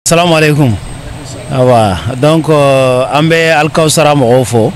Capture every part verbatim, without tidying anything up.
Salam alaikum. Awa donc an bɛ Alkawusara mɔgɔw fo.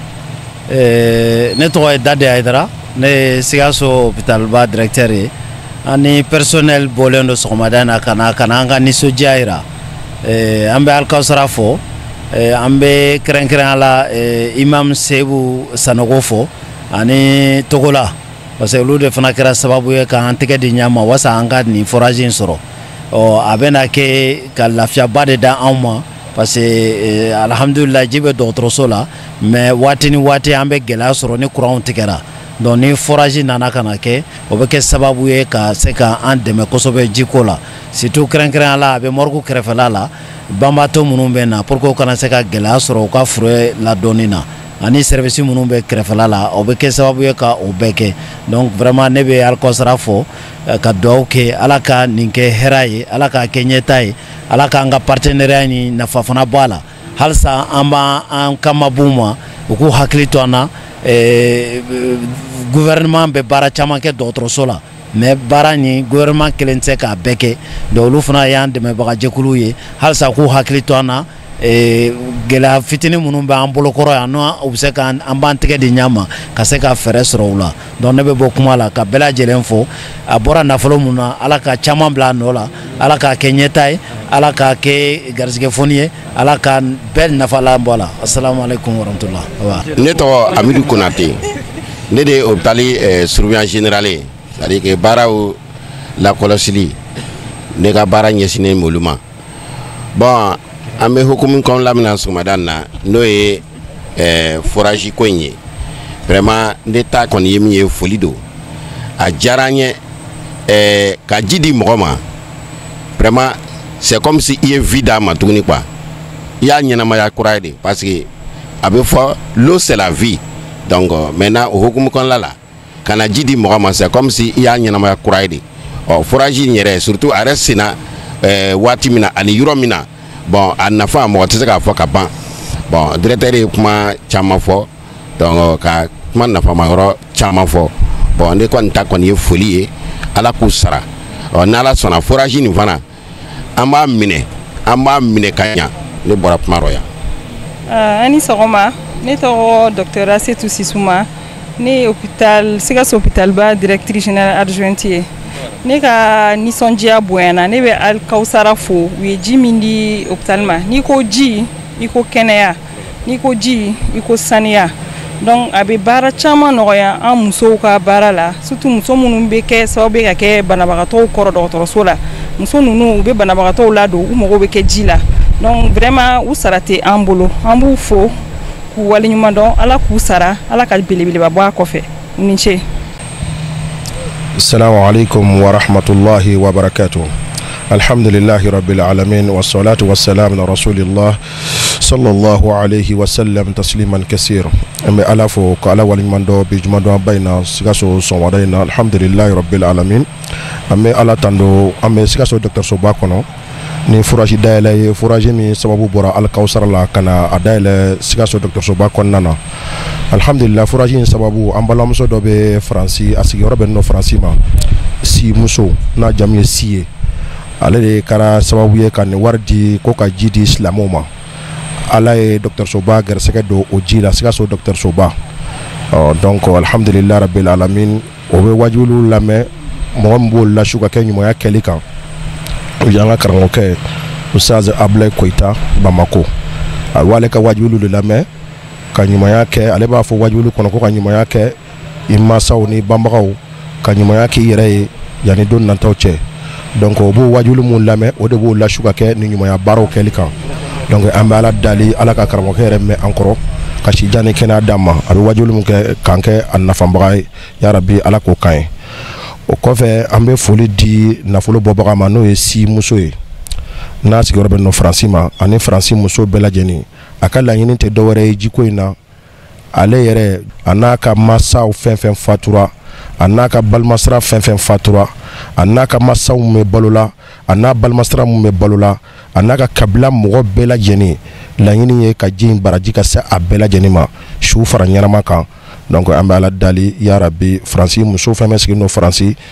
Ne tɔgɔ ye Dade Ayidara, ne ye Sikaso hôpital ba directeur ye. Ani personnel bɔlen do sɔgɔmada in na ka na ka na an ka nisɔndiya yira. An bɛ Alkawusara fo. An bɛ kɛrɛnkɛrɛnya la Imam Sebu Sanogo fo ani Togola, parce que olu de fana kɛra sababu ye k'an tɛgɛ di ɲɔgɔn ma wasa an ka nin forage in sɔrɔ. A bɛna kɛ ka lafiyaba de da anw ma, parce que alhamdulillah ji bɛ dɔgɔtɔrɔso la, mais waati ni waati an bɛ gɛlɛya sɔrɔ ni courant tigɛra. Donc ni forage nana ka na kɛ, o bɛ kɛ sababu ye ka se ka an dɛmɛ kosɛbɛ jiko la, surtout kɛrɛnkɛrɛnya la a bɛ morgue kɛrɛfɛla la banbatɔ minnu bɛ na pour que u kana se ka gɛlɛya sɔrɔ u ka fure ladonni na, ani service minnu bɛ kɛrɛfɛla la o bɛ kɛ sababu ye ka o bɛɛ kɛ. Donc vraiment ne bɛ Alkawusara fo ka dugawu kɛ Ala ka nin kɛ hɛrɛ ye, Ala ka kɛ ɲɛta ye, Ala k'an ka partenariat ni nafa fana bɔ a la. Halisa an b'an an kamabu ma u k'u hakili to an na. Gouvernement bɛ baara caman kɛ dɔgɔtɔrɔso la, mais baara ni gouvernement kelen tɛ se k'a bɛɛ kɛ, donc olu fana y'an dɛmɛbaga jɛkulu ye. Halisa k'u hakili to an na, gɛlɛya fitinin minnu bɛ an bolokɔrɔ yan n'o u bɛ se k'an an b'an tɛgɛ di ɲɔgɔn ma ka se ka fɛɛrɛ sɔrɔ u la. Donc ne bɛ bɔ kuma la ka bɛɛ lajɛlen fo. A bɔra nafolo mun na Ala ka caman bila a nɔ la, Ala k'a kɛ ɲɛta ye, Ala k'a kɛ garizigɛ foni ye, Ala ka bɛɛ nafalan bɔ a la. Assalamu alaikum warahmatullah. Ne tɔgɔ Amidu Konate, ne de ye hôpital surveillant général ye, c'est-à-dire que baaraw lakɔlɔsili ne ka baara ɲɛsinnen m'olu ma. Bon an bɛ hukumu kɔnɔna min sɔgɔmada in na n'o ye forage ko in ye, vraiment ne ta kɔni ye min ye foli don, a diyara n ye ka ji di mɔgɔ ma, vraiment c'est comme si i ye vie d'a ma tuguni quoi, i y'a ɲɛnamaya kura ye de, parce que a bɛ fɔ l'eau c'est la vie. Donc maintenant o hukumu kɔnɔna la ka na ji di mɔgɔ ma c'est comme si i y'a ɲɛnamaya kura ye de. Ɔ forage in yɛrɛ surtout a yɛrɛ senna waati min na ani yɔrɔ min na, bon a nafa mɔgɔ tɛ se k'a fɔ ka ban. Bon directeur ye kuma caman fɔ, donc ka kuma nafama yɔrɔ caman fɔ. Bon ne kɔni ta kɔni ye foli ye, Ala k'u sara. Ɔ n'Ala sɔnna forage nin fana an b'a minɛ an b'a minɛ ka ɲa. Ne bɔra kuma rɔ yan. Ani sɔgɔma, ne tɔgɔ docteur Asetu Sisuma, ne ye hôpital Sikaso hôpital ba directrice générale adjointe ye. Ne ka nisɔndiya bonyana, ne bɛ Alkawusara fo, u ye ji min di hôpital ma. N'i ko ji i ko kɛnɛya, n'i ko ji i ko saniya. Donc a bɛ baara caman nɔgɔya an musow ka baara la, surtout muso minnu bɛ kɛ sababu ye ka kɛ banabagatɔw kɔrɔ dɔgɔtɔrɔso la. Muso ninnu u bɛ banabagatɔw ladon, u mago bɛ kɛ ji la. Donc vraiment u sara tɛ an bolo, an b'u fo k'u waleɲuman dɔn, Ala k'u sara, Ala ka belebeleba bɔ a kɔfɛ. Ni ce. Assalamu alaikum wa rahmatullahi wa barakatuh. Alhamdulillahi rabbil alamin wa salatu wa salam ala rasulillah sallallahu alayhi wa sallam tasliman kaseer. Ame ala fo ko ala waliɲuman dɔ bi juma dɔn bayna Sikaso sɔgɔmada in na alhamdulillahi rabbil alamin. Ame ala tando ame Sikaso dɔgɔtɔrɔso ba kɔnɔ ni forage dayɛlɛ ye, forage min sababu bɔra Alkawusara la ka na a dayɛlɛ Sikaso dɔgɔtɔrɔso ba kɔnɔna na. Alhamdulillah forage in sababu an balimamuso dɔ bɛ Faransi, a sigiyɔrɔ bɛ nɔ Faransi ma, si muso n'a jamu ye si ye, ale de kɛra sababu ye ka nin wari di ko ka ji di silamɛw ma. Ala ye dɔgɔtɔrɔsoba gɛrɛsɛgɛ don o ji la, Sikaso dɔgɔtɔrɔsoba. Donc alhamdulillah rabbil alamin, o bɛ wajibiw lamɛn mɔgɔ min b'o lasu ka kɛ ɲumanya kɛli kan. O y'an ka karamɔgɔkɛ Ustaz Ablaye Koyita Bamako. A wale ka wajibiw de lamɛn ka ɲumanya kɛ, ale b'a fɔ wajibiw kɔnɔ ko ka ɲumanya kɛ i mansaw ni banbagaw, ka ɲumanya k'i yɛrɛ ye yanni don nataw cɛ. Donc o b'o wajibiw mun lamɛn, o de b'o lasu ka kɛ ni ɲumanya baaraw kɛli kan. Donc an bɛ Ala dali, Ala ka karamɔgɔkɛ yɛrɛ mɛn an kɔrɔ, ka si jan ni kɛnɛya d'an ma. A bɛ wajibiw mun kɛ k'an kɛ a nafabaga ye, ya Rabbi Ala k'o k'an ye. O kɔfɛ an bɛ foli di nafolo bɔbaga ma n'o ye si muso ye, n'a sigiyɔrɔ bɛ nɔ Faransi ma, ani Faransi muso bɛɛ lajɛlen. A ka laɲini tɛ dɔwɛrɛ ye jiko in na, ale yɛrɛ a n'a ka masaw fɛn fɛn fatura, a n'a ka balimasira fɛn fɛn fatura, a n'a ka masaw mun bɛ balo la, a n'a balimasira mun bɛ balo la, a n'a ka kabila mɔgɔ bɛɛ lajɛlen, laɲini ye ka ji in baraji ka se a bɛɛ lajɛlen ma su fara ɲɛnama kan. Donc an bɛ Ala dali, ya Rabbi Faransi muso fɛn fɛn sigilen don Faransi,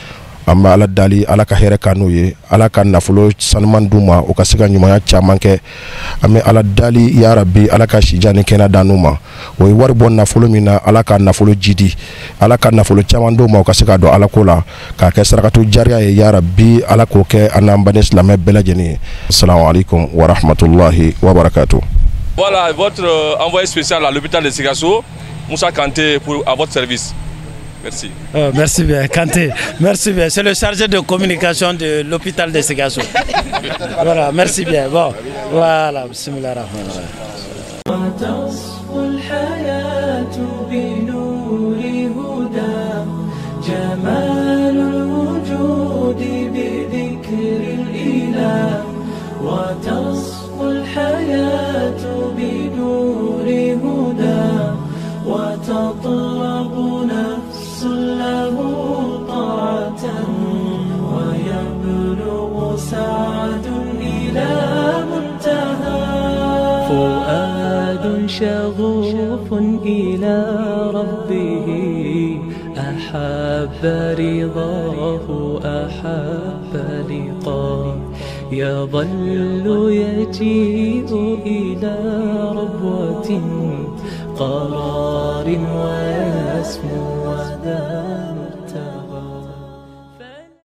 an bɛ ala dali ala ka hɛrɛ ka n'u ye ala ka nafolo sanuman d'u ma u ka se ka ɲumanya caman kɛ an bɛ ala dali ya rabi ala ka sija ni kɛnɛ da n'u ma o ye wari bɔ nafolo min na ala ka nafolo jidi ala ka nafolo caman d'u ma u ka se ka don ala ko la k'a kɛ sarakatu jariya ye ya rabi ala k'o kɛ an n'an bani silamɛ bɛɛ lajɛlen ye. Assalamu alaikum wa rahmatullahi wa barakatuh. Voilà votre envoyé spécial à l'hôpital de Sikasso, Moussa Kanté, pour, à votre service. Merci. Oh, merci bien, Kanté. Merci bien. C'est le chargé de communication de l'hôpital de Sikasso. Voilà, merci bien. Bon, voilà. Bismillah الحياة بنور هدى وتطلب نفس له طاعة ويبلغ سعد إلى منتهى فؤاد شغوف إلى ربه أحب رضاه أحب لقاه يظل يجيء إلى ربوة قرار ويسمو وذا مرتاح.